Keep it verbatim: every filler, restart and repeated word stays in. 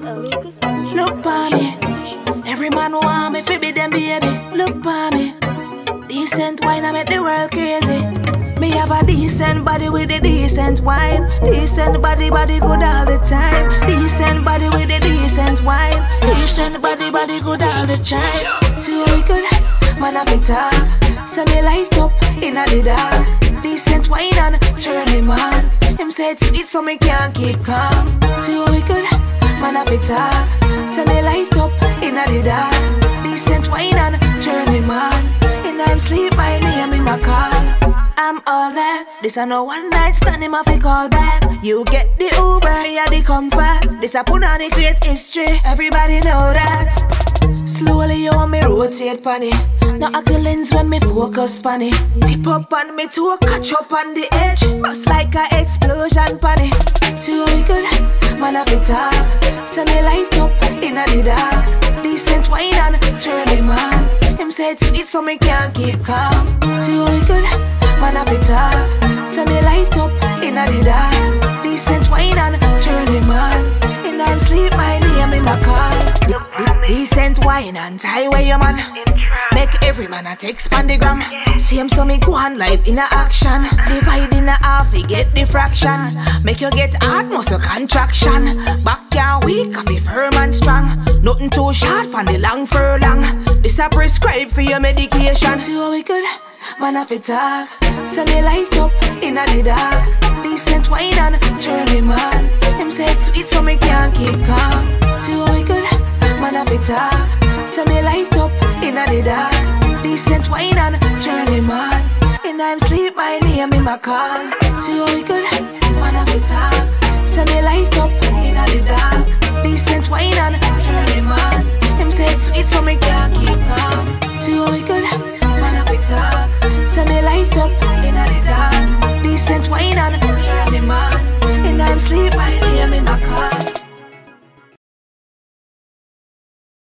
Look for me. Every man want me fi be them baby. Look for me. Decent wine, I make the world crazy. Me have a decent body with a decent wine. Decent body, body good all the time. Decent body with a decent wine. Decent body, body good all the time. Too we good, man have it talk. So me light up in a the dark. Decent wine and turn him on. Him say it's sweet so me can't keep calm. Too we good, man have it talk. So me light up in a the dark. Decent wine and turn him on. In I'm sleep, my name in my call. I'm all that. This a no one night stand, him have to call back. You get the Uber, me a the comfort. This a put on the great history, everybody know that. Slowly you want me rotate pon it. No accolades when me focus pon it. Tip up on me toe, catch up on the edge. Bust like a explosion pon it. Too we good, man have it talk. So me light up in a the dark. Decent wine and turn him on. Him say it's sweet so me can't keep calm. Too we good, man have it talk. So me light up in a the dark. Decent wine and turn him on. In I'm sleep, my name in my call. De de decent wine and tie where your man. Make every man a take spandigram. Same so me go on live in a action. Divide in a half, we get the fraction. Make you get hard muscle contraction. Back can't weak, I feel firm and strong. Nothing too sharp on the long furlong. This a prescribe for your medication. See how we good, man have it talk. So me light up in a the dark. Decent wine and turn him on. Him say it's sweet so me can't keep calm. See how we good, man have it talk. So me light up in a the dark. Decent wine and turn him on. In I'm sleep, my name in my call. See how we good, man have it talk. So me light up in a the dark.